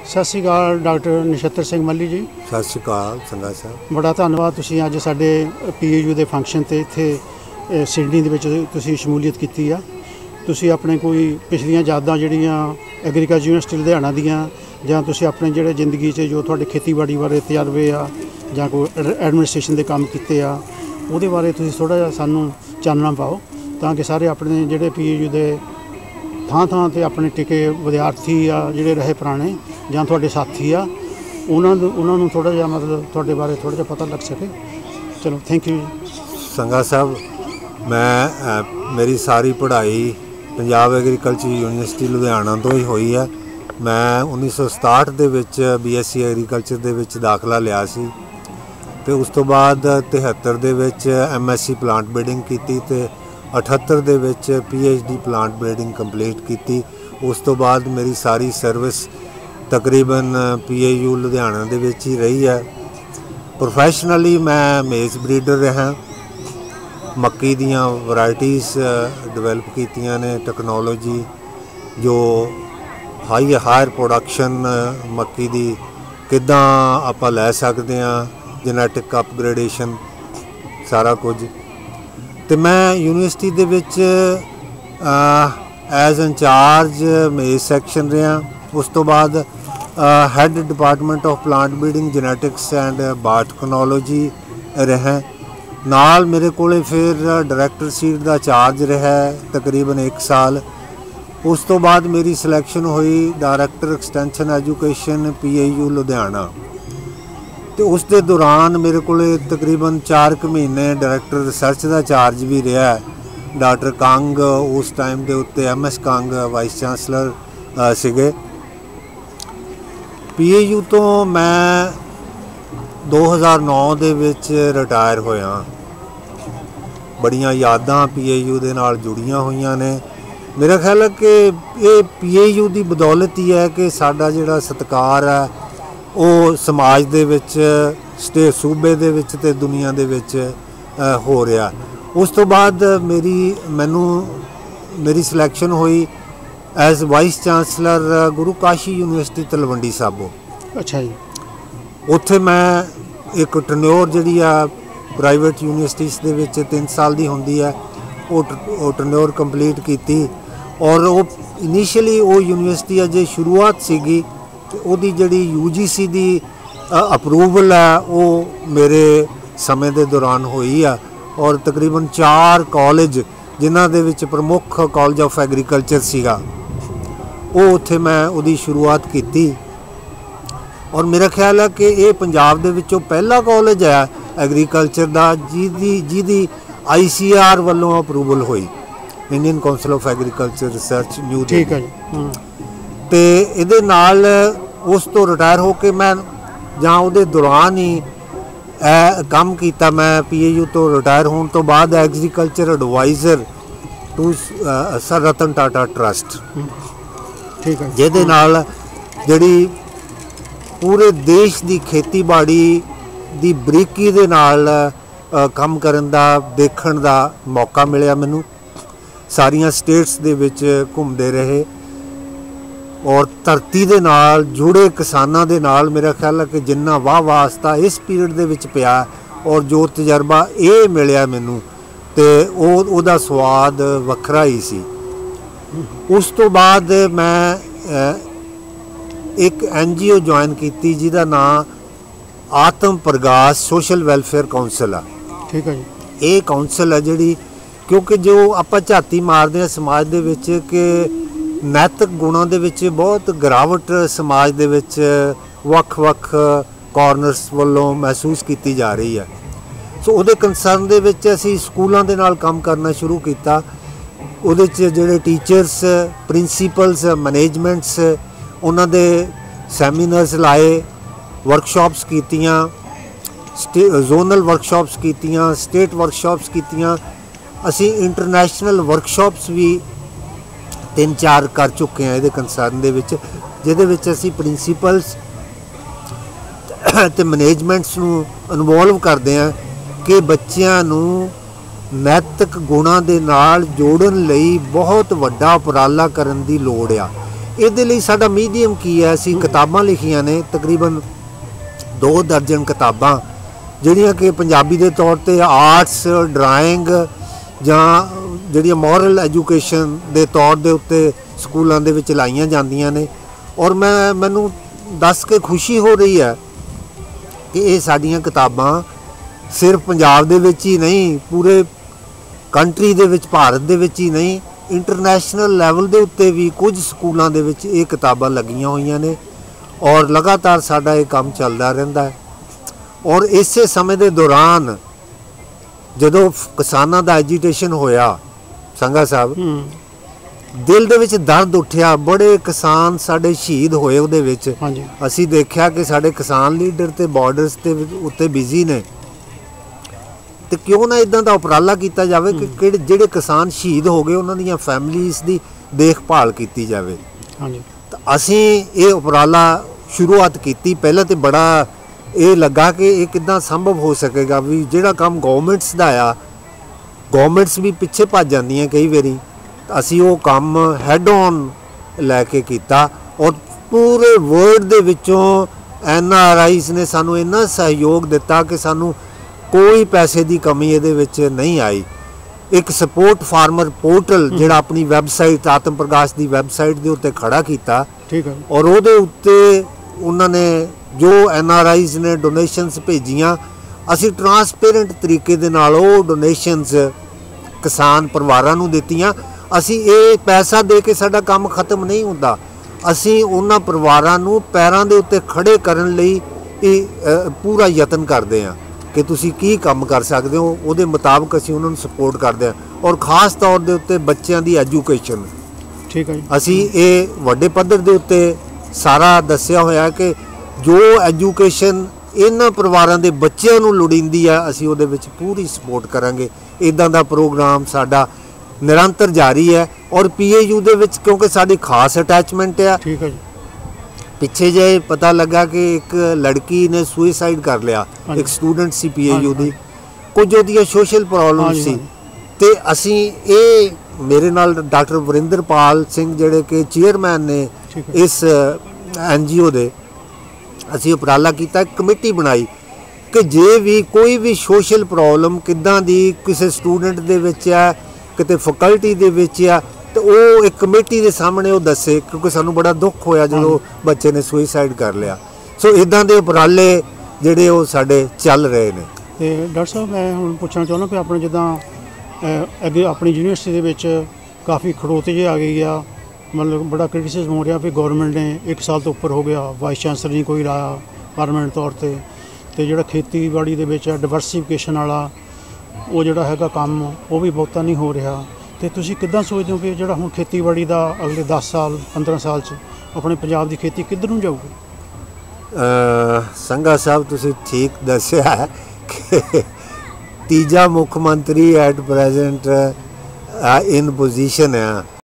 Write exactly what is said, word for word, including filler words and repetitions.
सत श्री अकाल डॉक्टर नक्षत्र सिंह मल्ली जी। सत श्री अकाल संगा साहब। बड़ा धन्यवाद तुसीं अज साडे पी ए यू के फंक्शन ते इत्थे सिडनी दे विच तुसीं शमूलीयत कीती आ। तुसीं अपने कोई पिछलियां यादां जिहड़ियां एग्रीकल्चर यूनिवर्सिटी लुधियाना दियां जां तुसीं अपने जिहड़े जिंदगी च जो तुहाडे खेतीबाड़ी बारे तजर्बे आ जां कोई एडमिनिस्ट्रेशन दे काम कीते आ उहदे बारे तुसीं थोड़ा जिहा सानूं चानना पाओ तां कि सारे अपने जिहड़े पी ए यू दे थां थां ते अपने टिके विद्यार्थी आ जिहड़े रहे पुराने जां तुहाडे साथी आ उन्हां उन्हां नूं थोड़ा जिहा मतलब तुहाडे बारे थोड़ा जिहा पता लग सके। चलो थैंक यू संगा साहब। मैं मेरी सारी पढ़ाई पंजाब एग्रीकल्चर यूनिवर्सिटी लुधियाना तो ही हुई है। मैं उन्नीस सौ सताहठ दे विच बी एस सी एग्रीकल्चर दे विच दाखला लिया सी ते उस तो बाद तिहत्तर दे विच M S C plant breeding कीती ते अठहत्तर दे विच P H D plant breeding complete की। उस तो बाद मेरी सारी सर्विस तकरीबन पी ए यू लुधियाना दे विच ही रही है। प्रोफैशनली मैं मेज़ ब्रीडर रहा, मक्की दियां वैराइटीज़ डिवेलप कीतियां ने, टैक्नोलॉजी जो हाई हायर प्रोडक्शन मक्की दी किद्दां आपां लै सकदे हां, जेनेटिक अपग्रेडेशन सारा कुछ। तो मैं यूनिवर्सिटी दे विच एज इंचार्ज मेज़ सैक्शन रहा। उस तो बाद head department of plant breeding genetics and biotechnology रहा। नाल मेरे कोले फिर डायरैक्टर सीट का चार्ज रहा तकरीबन एक साल। उस तो बाद मेरी सिलैक्शन हुई director extension education P A U Ludhiana. तो उस दे दौरान मेरे को तकरीबन चार क महीने डायरैक्टर रिसर्च का चार्ज भी रहा है। डॉक्टर कंग उस टाइम के उत्ते M S Kang vice chancellor सीगे। पी ए यू तो मैं दो हज़ार नौ दे विच रिटायर होया। बड़ियां यादां पी ए यू दे नाल जुड़ियां हुईयां ने। मेरा ख्याल है कि ये पी ए यू की बदौलत ही है कि साडा जिहड़ा सत्कार है वो समाज दे विच स्टे सूबे दे विच ते दुनिया दे विच हो रहा। उस तो बाद मेरी मैनू मेरी सिलैक्शन हुई एज वाइस चांसलर गुरु काशी यूनिवर्सिटी तलवंडी साबो। अच्छा जी। उत्थे मैं एक टनोर जिहड़ी आ प्राइवेट यूनिवर्सिटीज़ दे विच तीन साल दी हुंदी है वो टनोर कंप्लीट की। और वो इनिशियली वो यूनिवर्सिटी अजे शुरुआत सीगी ते ओदी जिहड़ी you ji C the approval है वो मेरे समय के दौरान हुई है। और तकरीबन चार कॉलेज जिन्हां दे विच प्रमुख कॉलेज ऑफ एग्रीकल्चर सीगा वो उत्थे मैं उदी शुरुआत की। और मेरा ख्याल है कि ये पंजाब दे विचों पहला कॉलेज है एग्रीकल्चर का जिहदी जिहदी आई सी आर वालों अप्रूवल हुई, Indian council of agriculture research new. ठीक है। तो ये नाल उस तो रिटायर होकर मैं जां उहदे दौरान ही काम किया। मैं पी ए यू तो रिटायर होने तो बाद agriculture adviser to sir Ratan Tata trust. ठीक है। जिहदे नाल जिहड़ी पूरे देश की खेतीबाड़ी दी बरीकी दे नाल काम करन दा देखण दा मौका मिलिया मैनू। सारियां स्टेट्स दे विच घूमदे रहे और धरती दे नाल जुड़े किसानां दे नाल मेरा ख्याल है कि जिन्ना वाह वास्ता इस पीरियड दे विच पिया और जो तजर्बा ये मिलिया मैनू ते ओहदा स्वाद वखरा ही सी। उस तो बाद मैं एक एन जी ओ ज्वाइन की जिहदा नाम आत्म प्रकाश सोशल वैलफेयर काउंसिल है। ठीक है जी। ये काउंसिल है जिहड़ी क्योंकि जो आपां झाती मारदे हैं समाज दे विच कि नैतिक गुणां दे विच बहुत गिरावट समाज दे विच वख वख कॉर्नर्स वालों महसूस की जा रही है। सो उहदे कंसर्न दे विच असीं स्कूलों दे नाल काम करना शुरू किया। उहदे च जिहड़े टीचर्स प्रिंसीपल्स मैनेजमेंट्स उन्हां दे सैमीनार्स लाए, वर्कशॉप्स कीतियां, जोनल वर्कशॉप्स कीतियां, स्टेट वर्कशॉप्स कीतियां। असी इंटरनेशनल वर्कशॉप्स भी तीन चार कर चुके हैं ये कंसर्न दे विच, जिहदे विच असी प्रिंसीपल्स ते मैनेजमेंट्स नूं इनवॉल्व करते हैं कि बच्चियां नूं नैतिक गुणां दे नाल जोड़न लई बहुत वड्डा उपराला करन दी लोड़ आ। ਇਹਦੇ ਲਈ ਸਾਡਾ ਮੀਡੀਅਮ ਕੀ ਹੈ, ਅਸੀਂ ਕਿਤਾਬਾਂ ਲਿਖੀਆਂ ਨੇ ਤਕਰੀਬਨ ਦੋ ਦਰਜਨ ਕਿਤਾਬਾਂ ਜਿਹੜੀਆਂ ਕਿ ਪੰਜਾਬੀ ਦੇ ਤੌਰ ਤੇ ਆਰਟਸ ਡਰਾਇੰਗ ਜਾਂ ਜਿਹੜੀਆਂ ਮੋਰਲ ਐਜੂਕੇਸ਼ਨ ਦੇ ਤੌਰ ਦੇ ਉੱਤੇ ਸਕੂਲਾਂ ਦੇ ਵਿੱਚ ਲਾਈਆਂ ਜਾਂਦੀਆਂ ਨੇ। ਔਰ ਮੈਂ ਮੈਨੂੰ ਦੱਸ ਕੇ ਖੁਸ਼ੀ ਹੋ ਰਹੀ ਹੈ ਕਿ ਇਹ ਸਾਡੀਆਂ ਕਿਤਾਬਾਂ ਸਿਰਫ ਪੰਜਾਬ ਦੇ ਵਿੱਚ ਹੀ ਨਹੀਂ, ਪੂਰੇ ਕੰਟਰੀ ਦੇ ਵਿੱਚ, ਭਾਰਤ ਦੇ ਵਿੱਚ ਹੀ ਨਹੀਂ, ਇੰਟਰਨੈਸ਼ਨਲ ਲੈਵਲ ਦੇ ਉੱਤੇ ਵੀ ਕੁਝ ਸਕੂਲਾਂ ਦੇ ਵਿੱਚ ਇਹ ਕਿਤਾਬਾਂ ਲੱਗੀਆਂ ਹੋਈਆਂ ਨੇ। ਔਰ ਲਗਾਤਾਰ ਸਾਡਾ ਇਹ ਕੰਮ ਚੱਲਦਾ ਰਹਿੰਦਾ ਹੈ। ਔਰ ਇਸੇ ਸਮੇਂ ਦੇ ਦੌਰਾਨ ਜਦੋਂ ਕਿਸਾਨਾਂ ਦਾ ਐਜੀਟੇਸ਼ਨ ਹੋਇਆ ਸੰਘਾ ਸਾਹਿਬ, ਦਿਲ ਦੇ ਵਿੱਚ ਦਰਦ ਉੱਠਿਆ, ਬੜੇ ਕਿਸਾਨ ਸਾਡੇ ਸ਼ਹੀਦ ਹੋਏ ਉਹਦੇ ਵਿੱਚ। ਅਸੀਂ ਦੇਖਿਆ ਕਿ ਸਾਡੇ ਕਿਸਾਨ ਲੀਡਰ ਤੇ ਬਾਰਡਰਸ ਤੇ ਉੱਤੇ ਬਿਜ਼ੀ ਨੇ, ਤੇ ਕਿਉਂ ਨਾ ਇਦਾਂ ਦਾ ਉਪਰਾਲਾ ਕੀਤਾ ਜਾਵੇ ਕਿ ਕਿਹੜੇ ਜਿਹੜੇ ਕਿਸਾਨ ਸ਼ਹੀਦ ਹੋ ਗਏ ਉਹਨਾਂ ਦੀਆਂ ਫੈਮਲੀਜ਼ ਦੀ ਦੇਖਭਾਲ ਕੀਤੀ ਜਾਵੇ। ਹਾਂਜੀ, ਤਾਂ ਅਸੀਂ ਇਹ ਉਪਰਾਲਾ ਸ਼ੁਰੂਆਤ ਕੀਤੀ। ਪਹਿਲਾਂ ਤੇ ਬੜਾ ਇਹ ਲੱਗਾ ਕਿ ਇਹ ਕਿੱਦਾਂ ਸੰਭਵ ਹੋ ਸਕੇਗਾ ਵੀ ਜਿਹੜਾ ਕੰਮ ਗਵਰਨਮੈਂਟਸ ਦਾ ਆ, ਗਵਰਨਮੈਂਟਸ ਵੀ ਪਿੱਛੇ ਭੱਜ ਜਾਂਦੀਆਂ ਕਈ ਵਾਰੀ। ਅਸੀਂ ਉਹ ਕੰਮ ਹੈਡ ਔਨ ਲੈ ਕੇ ਕੀਤਾ ਔਰ ਪੂਰੇ ਵਰਲਡ ਦੇ ਵਿੱਚੋਂ ਐਨ ਆਰ ਆਈਜ਼ ਨੇ ਸਾਨੂੰ ਇੰਨਾ ਸਹਿਯੋਗ ਦਿੱਤਾ ਕਿ ਸਾਨੂੰ ਕੋਈ ਪੈਸੇ ਦੀ ਕਮੀ ਇਹਦੇ ਵਿੱਚ ਨਹੀਂ ਆਈ। ਇੱਕ ਸਪੋਰਟ ਫਾਰਮਰ ਪੋਰਟਲ ਜਿਹੜਾ ਆਪਣੀ ਵੈਬਸਾਈਟ ਆਤਮ ਪ੍ਰਕਾਸ਼ ਦੀ ਵੈਬਸਾਈਟ ਦੇ ਉੱਤੇ ਖੜਾ ਕੀਤਾ, ਠੀਕ ਹੈ, ਔਰ ਉਹਦੇ ਉੱਤੇ ਉਹਨਾਂ ਨੇ ਜੋ ਐਨ ਆਰ ਆਈਜ਼ ਨੇ ਡੋਨੇਸ਼ਨਸ ਭੇਜੀਆਂ, ਅਸੀਂ ਟਰਾਂਸਪੇਰੈਂਟ ਤਰੀਕੇ ਦੇ ਨਾਲ ਉਹ ਡੋਨੇਸ਼ਨਸ ਕਿਸਾਨ ਪਰਿਵਾਰਾਂ ਨੂੰ ਦਿੱਤੀਆਂ। ਅਸੀਂ ਇਹ ਪੈਸਾ ਦੇ ਕੇ ਸਾਡਾ ਕੰਮ ਖਤਮ ਨਹੀਂ ਹੁੰਦਾ, ਅਸੀਂ ਉਹਨਾਂ ਪਰਿਵਾਰਾਂ ਨੂੰ ਪੈਰਾਂ ਦੇ ਉੱਤੇ ਖੜੇ ਕਰਨ ਲਈ ਇਹ ਪੂਰਾ ਯਤਨ ਕਰਦੇ ਹਾਂ ਕਿ ਤੁਸੀਂ ਕੀ ਕੰਮ ਕਰ ਸਕਦੇ ਹੋ, ਉਹਦੇ ਮੁਤਾਬਕ ਅਸੀਂ ਉਹਨਾਂ ਨੂੰ ਸਪੋਰਟ ਕਰਦੇ ਹਾਂ। ਔਰ ਖ਼ਾਸ ਤੌਰ ਦੇ ਉੱਤੇ ਬੱਚਿਆਂ ਦੀ ਐਜੂਕੇਸ਼ਨ, ਠੀਕ ਹੈ ਜੀ, ਅਸੀਂ ਇਹ ਵੱਡੇ ਪੱਧਰ ਦੇ ਉੱਤੇ ਸਾਰਾ ਦੱਸਿਆ ਹੋਇਆ ਕਿ ਜੋ ਐਜੂਕੇਸ਼ਨ ਇਹਨਾਂ ਪਰਿਵਾਰਾਂ ਦੇ ਬੱਚਿਆਂ ਨੂੰ ਲੋੜੀਂਦੀ ਹੈ ਅਸੀਂ ਉਹਦੇ ਵਿੱਚ ਪੂਰੀ ਸਪੋਰਟ ਕਰਾਂਗੇ। ਇੱਦਾਂ ਦਾ ਪ੍ਰੋਗਰਾਮ ਸਾਡਾ ਨਿਰੰਤਰ ਜਾਰੀ ਹੈ। ਔਰ ਪੀ ਏ ਯੂ ਦੇ ਵਿੱਚ ਕਿਉਂਕਿ ਸਾਡੀ ਖਾਸ ਅਟੈਚਮੈਂਟ ਆ, ਠੀਕ ਹੈ ਜੀ, ਪਿੱਛੇ ਜੇ ਪਤਾ ਲੱਗਾ ਕਿ ਇੱਕ ਲੜਕੀ ਨੇ ਸੁਇਸਾਈਡ ਕਰ ਲਿਆ, ਇੱਕ student C P A you ਦੀ, ਕੁਝ ਉਹਦੀਆਂ ਸੋਸ਼ਲ ਪ੍ਰੋਬਲਮ ਸੀ, ਤੇ ਅਸੀਂ ਇਹ ਮੇਰੇ ਨਾਲ ਡਾਕਟਰ ਵਰਿੰਦਰਪਾਲ ਸਿੰਘ ਜਿਹੜੇ ਕਿ ਚੇਅਰਮੈਨ ਨੇ ਇਸ ਐਨ ਜੀ ਓ ਦੇ, ਅਸੀਂ ਉਪਰਾਲਾ ਕੀਤਾ, ਇੱਕ ਕਮੇਟੀ ਬਣਾਈ ਕਿ ਜੇ ਵੀ ਕੋਈ ਵੀ ਸੋਸ਼ਲ ਪ੍ਰੋਬਲਮ ਕਿੱਦਾਂ ਦੀ ਕਿਸੇ ਸਟੂਡੈਂਟ ਦੇ ਵਿੱਚ ਆ, ਕਿਤੇ ਫੈਕਲਟੀ ਦੇ ਵਿੱਚ ਆ, ਤੇ ਉਹ ਇੱਕ ਕਮੇਟੀ ਦੇ ਸਾਹਮਣੇ ਉਹ ਦੱਸੇ, ਕਿਉਂਕਿ ਸਾਨੂੰ ਬੜਾ ਦੁੱਖ ਹੋਇਆ ਜਦੋਂ ਬੱਚੇ ਨੇ ਸੁਇਸਾਈਡ ਕਰ ਲਿਆ। ਸੋ ਇਦਾਂ ਦੇ ਉਪਰਾਲੇ ਜਿਹੜੇ ਉਹ ਸਾਡੇ ਚੱਲ ਰਹੇ ਨੇ। ਤੇ ਡਾਕਟਰ ਸਾਹਿਬ ਮੈਂ ਹੁਣ ਪੁੱਛਣਾ ਚਾਹੁੰਦਾ ਕਿ ਆਪਣੇ ਜਿੱਦਾਂ ਅੱਗੇ ਆਪਣੀ ਯੂਨੀਵਰਸਿਟੀ ਦੇ ਵਿੱਚ ਕਾਫੀ ਖੜੋਤੇ ਜਿਹੇ ਆ ਗਈ ਆ, ਮਤਲਬ ਬੜਾ ਕ੍ਰਿਟਿਸਿਜ਼ਮ ਹੋ ਰਿਹਾ ਵੀ ਗੌਰਮੈਂਟ ਨੇ ਇੱਕ ਸਾਲ ਤੋਂ ਉੱਪਰ ਹੋ ਗਿਆ ਵਾਈਸ ਚਾਂਸਲਰ ਨਹੀਂ ਕੋਈ ਲਾਇਆ ਪਰਮਾਨੈਂਟ ਤੌਰ 'ਤੇ, ਅਤੇ ਜਿਹੜਾ ਖੇਤੀਬਾੜੀ ਦੇ ਵਿੱਚ ਡਿਵਰਸੀਫਿਕੇਸ਼ਨ ਵਾਲਾ ਉਹ ਜਿਹੜਾ ਹੈਗਾ ਕੰਮ ਉਹ ਵੀ ਬਹੁਤਾ ਨਹੀਂ ਹੋ ਰਿਹਾ। ਅਤੇ ਤੁਸੀਂ ਕਿੱਦਾਂ ਸੋਚਦੇ ਹੋ ਕਿ ਜਿਹੜਾ ਹੁਣ ਖੇਤੀਬਾੜੀ ਦਾ ਅਗਲੇ ਦਸ ਸਾਲ ਪੰਦਰਾਂ ਸਾਲ 'ਚ ਆਪਣੇ ਪੰਜਾਬ ਦੀ ਖੇਤੀ ਕਿੱਧਰ ਨੂੰ ਜਾਊਗੀ? ਸੰਘਾ ਸਾਹਿਬ ਤੁਸੀਂ ਠੀਕ ਦੱਸਿਆ ਕਿ ਤੀਜਾ ਮੁੱਖ ਮੰਤਰੀ ਐਟ ਪ੍ਰੈਜ਼ੈਂਟ ਇਨ ਪੋਜੀਸ਼ਨ ਹੈ